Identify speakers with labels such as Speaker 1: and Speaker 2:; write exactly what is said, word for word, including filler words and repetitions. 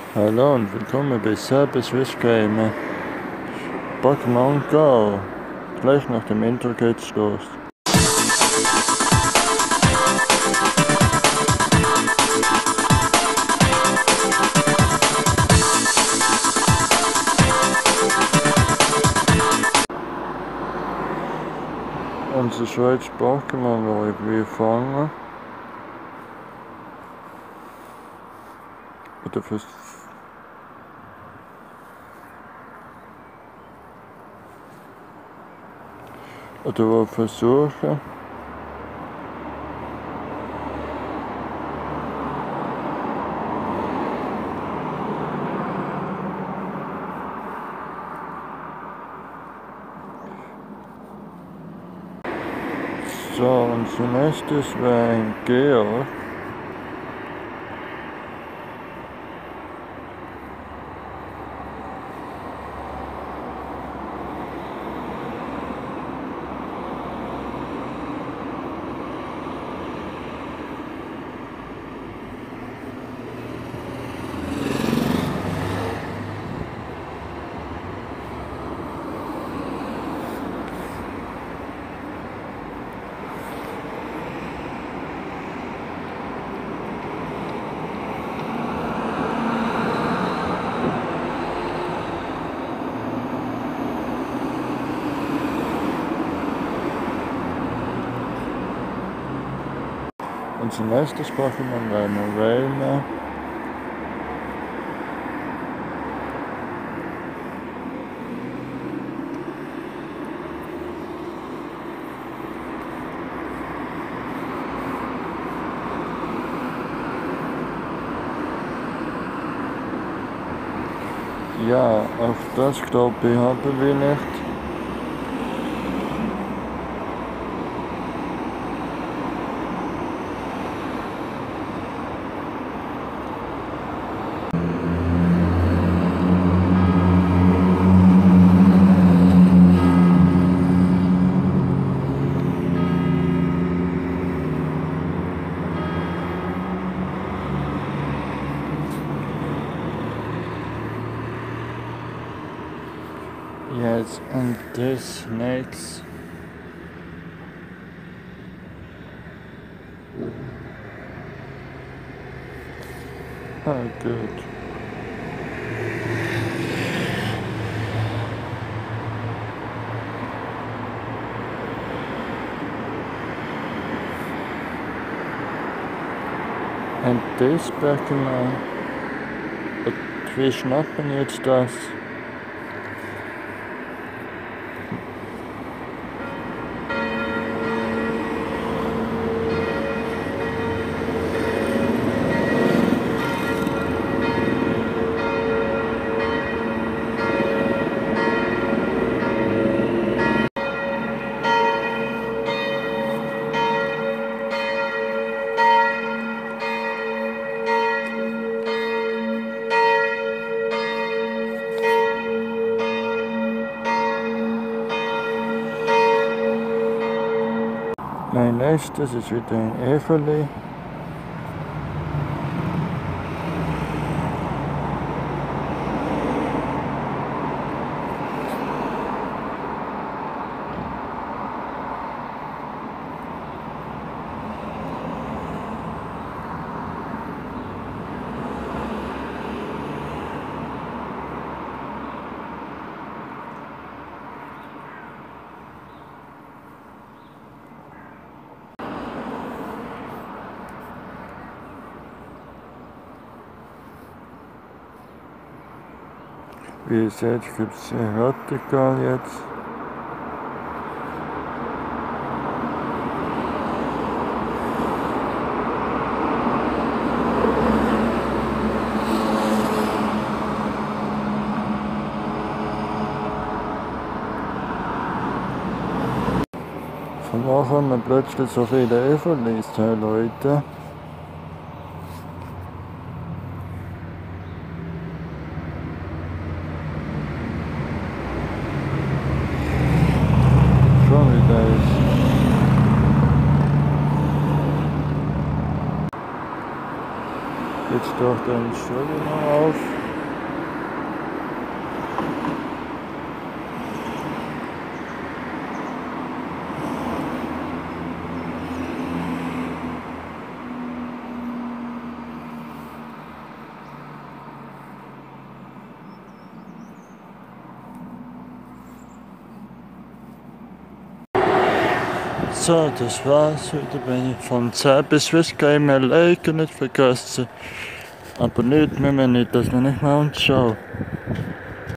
Speaker 1: Hallo und willkommen bei Cyber Swiss Game. Pokémon Go. Gleich nach dem Intro geht's los. Unser Schweizer Pokémon will ich wie fangen. Oder fürs Oder will versuchen. So, unser nächstes wäre ein Georg. Unser nächstes Pokémon wäre ein Railman. Ja, auf das glaube ich haben wir nicht. Yes, and this next. Oh, good. And this Pokémon. Und wie schnappen jetzt das? Mein nächstes ist wieder ein Everly. Wie ihr seht, gibt es Radikal jetzt. Von wo kommen plötzlich so viele Everlys her, Leute? Jetzt taucht ein Entschuldigung auf. So, das war's wieder, wenn ich von zehn bis Swiss Gamer liken nicht vergessen. Abonniert mich, wenn nicht, dass wir nicht mehr anschauen.